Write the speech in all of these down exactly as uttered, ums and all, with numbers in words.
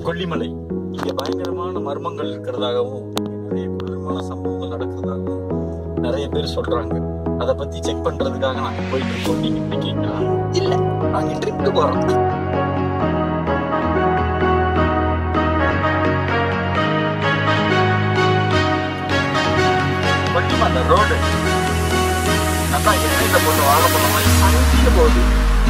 கொல்லிமலை. இங்க பயங்கரமான மர்மங்கள் இருக்கிறதாகவும் நிறைய கொடூரமான சம்பவங்கள் நடக்கிறதாகவும் நிறைய பேர் சொல்றாங்க. அதை பத்தி செக் பண்றதுக்காக நாங்க போயிட்டு இருக்கோம். நீங்க இருக்கீங்களா? இல்ல, நாங்க ட்ரிப்க்கு போறோம். கொல்லிமலை ரோடு நல்லா எண்ணெயில போட்டு வாழைப்பழம் மாதிரி அங்கேயே போகுது.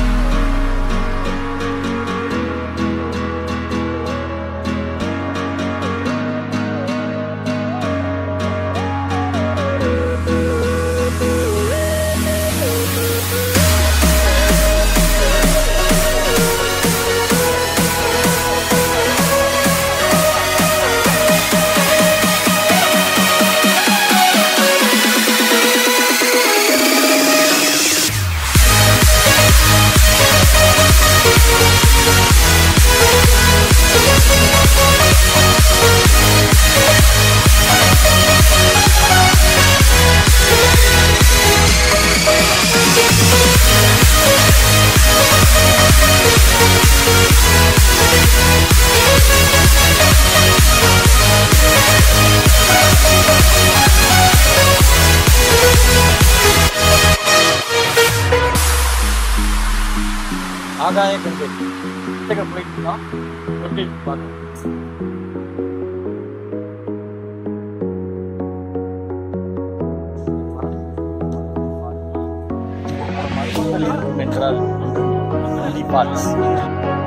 Agaya gangai. Take a break now. Okay, bye. Mineral, mineral parts.